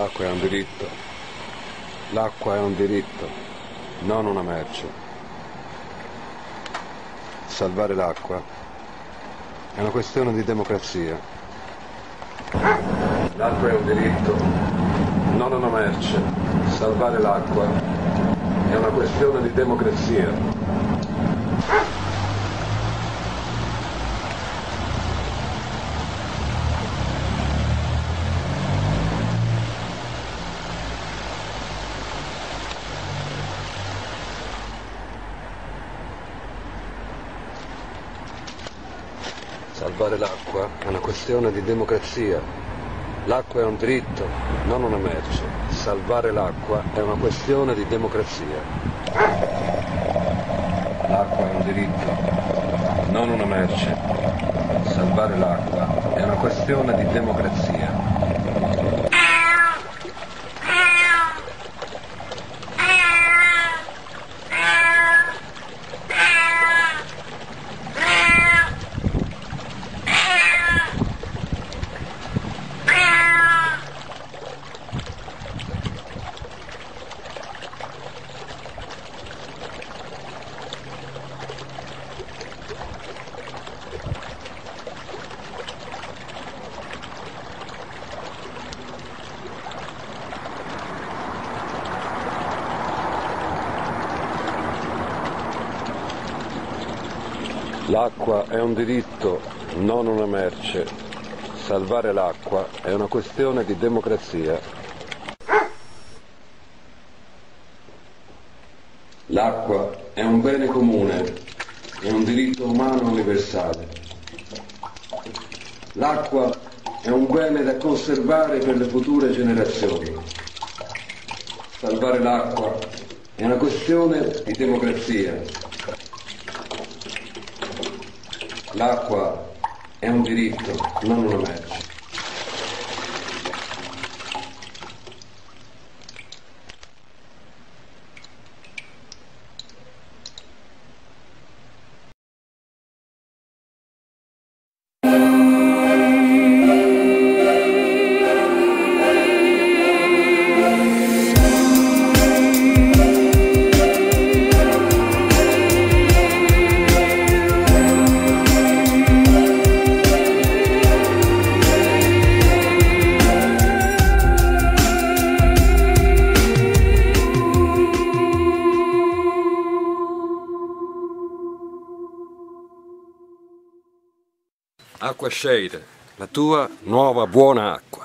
L'acqua è un diritto. L'acqua è un diritto, non una merce. Salvare l'acqua è una questione di democrazia. L'acqua è un diritto, non una merce. Salvare l'acqua è una questione di democrazia. Salvare l'acqua è una questione di democrazia. L'acqua è un diritto, non una merce. Salvare l'acqua è una questione di democrazia. L'acqua è un diritto, non una merce. Salvare l'acqua è una questione di democrazia. L'acqua è un diritto, non una merce. Salvare l'acqua è una questione di democrazia. L'acqua è un bene comune, è un diritto umano universale. L'acqua è un bene da conservare per le future generazioni. Salvare l'acqua è una questione di democrazia. L'acqua è un diritto, non una merce. Acqua Shade, la tua nuova buona acqua.